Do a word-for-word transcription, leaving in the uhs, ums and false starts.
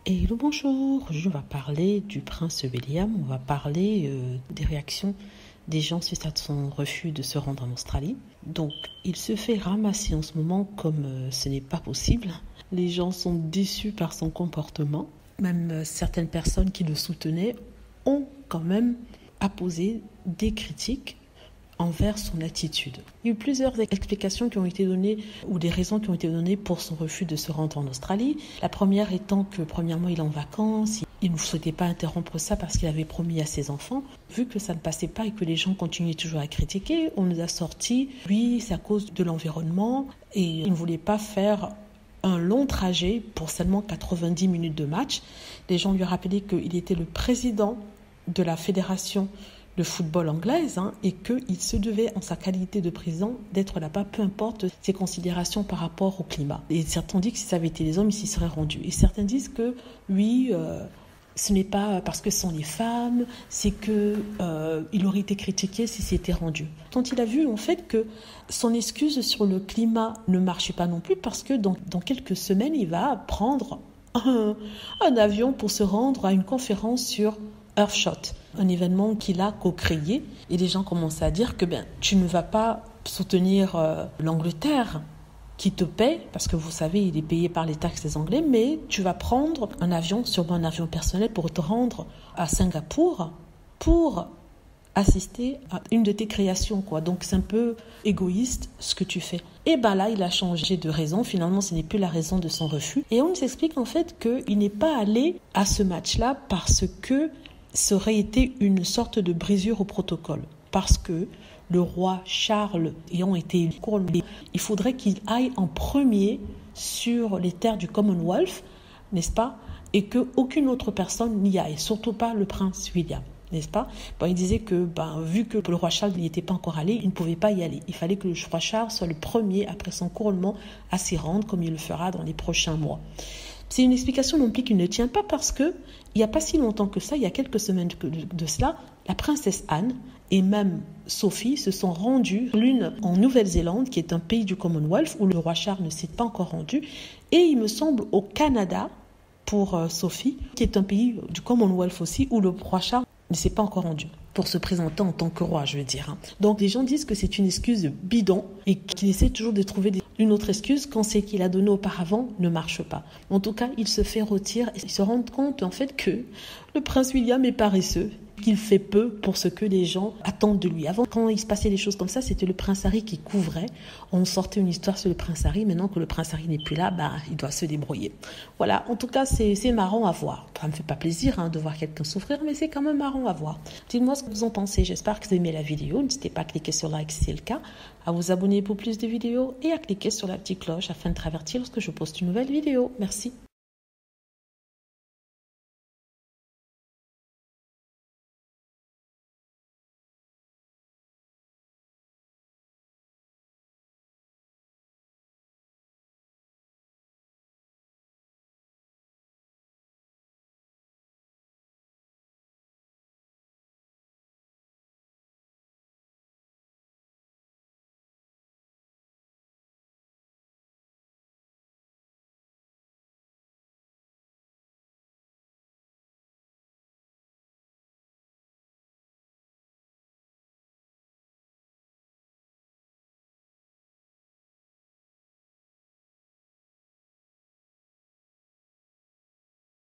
Et le bonjour, je vais parler du prince William, on va parler euh, des réactions des gens suite à son refus de se rendre en Australie. Donc, il se fait ramasser en ce moment comme euh, ce n'est pas possible. Les gens sont déçus par son comportement. Même euh, certaines personnes qui le soutenaient ont quand même apposé des critiques envers son attitude. Il y a eu plusieurs explications qui ont été données ou des raisons qui ont été données pour son refus de se rendre en Australie. La première étant que, premièrement, il est en vacances, il ne souhaitait pas interrompre ça parce qu'il avait promis à ses enfants. Vu que ça ne passait pas et que les gens continuaient toujours à critiquer, on nous a sorti, oui, c'est à cause de l'environnement et il ne voulait pas faire un long trajet pour seulement quatre-vingt-dix minutes de match. Les gens lui ont rappelé qu'il était le président de la fédération de football anglaise hein, et qu'il se devait, en sa qualité de président, d'être là-bas, peu importe ses considérations par rapport au climat. Et certains disent que si ça avait été les hommes, ils s'y seraient rendus. Et certains disent que, oui, euh, ce n'est pas parce que ce sont les femmes, c'est qu'il euh, aurait été critiqué si c'était rendu. Quand il a vu, en fait, que son excuse sur le climat ne marchait pas non plus parce que dans, dans quelques semaines, il va prendre un, un avion pour se rendre à une conférence sur Earthshot, un événement qu'il a co-créé, et les gens commencent à dire que ben, tu ne vas pas soutenir euh, l'Angleterre qui te paie, parce que vous savez, il est payé par les taxes des Anglais, mais tu vas prendre un avion, sûrement un avion personnel, pour te rendre à Singapour pour assister à une de tes créations, quoi. Donc c'est un peu égoïste ce que tu fais. Et ben là, il a changé de raison. Finalement, ce n'est plus la raison de son refus. Et on nous explique en fait qu'il n'est pas allé à ce match-là parce que ça aurait été une sorte de brisure au protocole. Parce que le roi Charles ayant été couronné, il faudrait qu'il aille en premier sur les terres du Commonwealth, n'est-ce pas? Et qu'aucune autre personne n'y aille, surtout pas le prince William. N'est-ce pas? Bon, il disait que ben, vu que le roi Charles n'y était pas encore allé, il ne pouvait pas y aller. Il fallait que le roi Charles soit le premier, après son couronnement, à s'y rendre, comme il le fera dans les prochains mois. C'est une explication non plus qui ne tient pas parce que il n'y a pas si longtemps que ça, il y a quelques semaines de, de cela, la princesse Anne et même Sophie se sont rendues, l'une en Nouvelle-Zélande, qui est un pays du Commonwealth, où le roi Charles ne s'est pas encore rendu, et il me semble au Canada, pour euh, Sophie, qui est un pays du Commonwealth aussi, où le roi Charles ne s'est pas encore rendu pour se présenter en tant que roi, je veux dire. Donc les gens disent que c'est une excuse bidon et qu'il essaie toujours de trouver une autre excuse quand ce qu'il a donné auparavant ne marche pas. En tout cas, il se fait rôtir et il se rend compte en fait que le prince William est paresseux, qu'il fait peu pour ce que les gens attendent de lui. Avant, quand il se passait des choses comme ça, c'était le prince Harry qui couvrait. On sortait une histoire sur le prince Harry. Maintenant que le prince Harry n'est plus là, bah, il doit se débrouiller. Voilà, en tout cas, c'est, c'est marrant à voir. Ça ne me fait pas plaisir hein, de voir quelqu'un souffrir, mais c'est quand même marrant à voir. Dites-moi ce que vous en pensez. J'espère que vous aimez la vidéo. N'hésitez pas à cliquer sur like si c'est le cas, à vous abonner pour plus de vidéos et à cliquer sur la petite cloche afin de travertir lorsque je poste une nouvelle vidéo. Merci.